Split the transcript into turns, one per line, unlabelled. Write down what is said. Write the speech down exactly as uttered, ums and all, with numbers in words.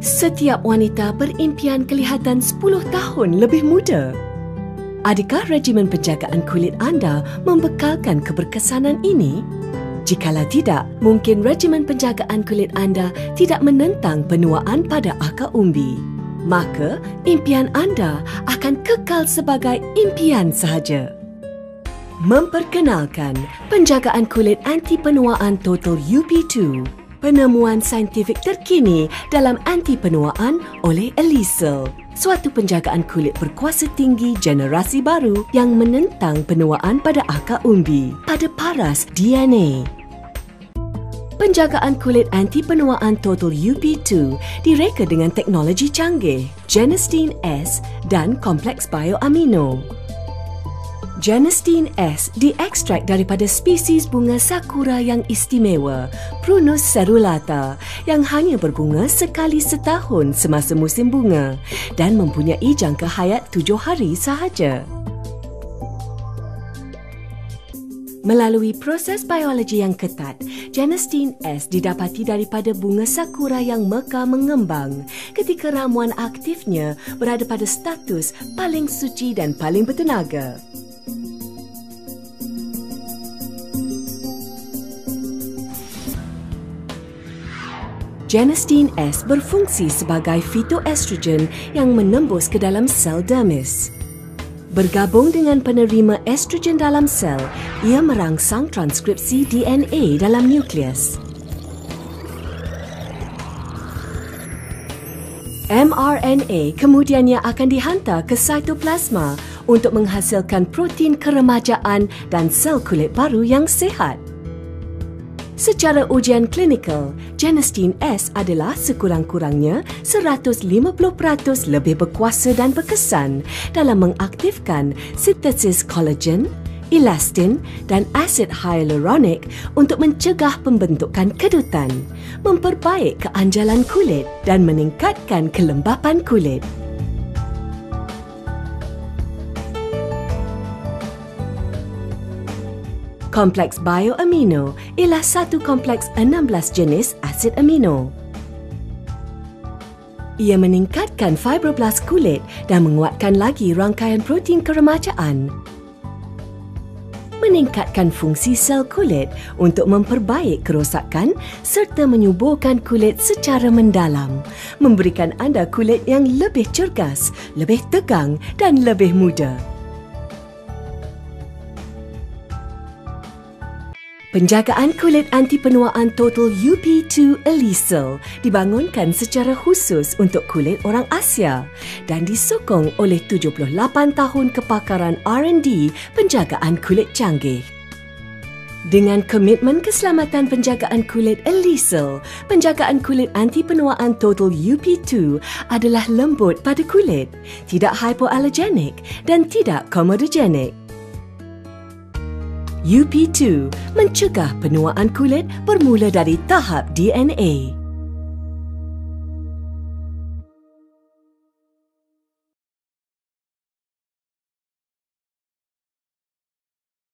Setiap wanita berimpian kelihatan sepuluh tahun lebih muda. Adakah regimen penjagaan kulit anda membekalkan keberkesanan ini? Jikalau tidak, mungkin regimen penjagaan kulit anda tidak menentang penuaan pada akar umbi. Maka, impian anda akan kekal sebagai impian sahaja. Memperkenalkan penjagaan kulit anti penuaan Total U P dua. Penemuan saintifik terkini dalam anti penuaan oleh Elysil, suatu penjagaan kulit berkuasa tinggi generasi baru yang menentang penuaan pada akar umbi pada paras D N A. Penjagaan kulit anti penuaan Total U P dua direka dengan teknologi canggih, Genestin S dan kompleks bioamino. Genestin S diekstrak daripada spesies bunga sakura yang istimewa, Prunus cerulata, yang hanya berbunga sekali setahun semasa musim bunga dan mempunyai jangka hayat tujuh hari sahaja. Melalui proses biologi yang ketat, Genestin S didapati daripada bunga sakura yang mekar mengembang ketika ramuan aktifnya berada pada status paling suci dan paling bertenaga. Genestin S berfungsi sebagai fitoestrogen yang menembus ke dalam sel dermis. Bergabung dengan penerima estrogen dalam sel, ia merangsang transkripsi D N A dalam nukleus. M R N A kemudiannya akan dihantar ke sitoplasma untuk menghasilkan protein keremajaan dan sel kulit baru yang sihat. Secara ujian klinikal, Genestin S adalah sekurang-kurangnya seratus lima puluh peratus lebih berkuasa dan berkesan dalam mengaktifkan sintesis kolagen, elastin dan asid hyaluronik untuk mencegah pembentukan kedutan, memperbaik keanjalan kulit dan meningkatkan kelembapan kulit. Kompleks bioamino ialah satu kompleks enam belas jenis asid amino. Ia meningkatkan fibroblast kulit dan menguatkan lagi rangkaian protein keremajaan. Meningkatkan fungsi sel kulit untuk memperbaik kerosakan serta menyuburkan kulit secara mendalam, memberikan anda kulit yang lebih cergas, lebih tegang dan lebih muda. Penjagaan kulit anti penuaan Total U P dua Elysil dibangunkan secara khusus untuk kulit orang Asia dan disokong oleh tujuh puluh lapan tahun kepakaran R and D penjagaan kulit canggih. Dengan komitmen keselamatan penjagaan kulit Elysil, penjagaan kulit anti penuaan Total U P dua adalah lembut pada kulit, tidak hypoallergenic dan tidak komodogenik. U P dua mencegah penuaan kulit bermula dari tahap D N A.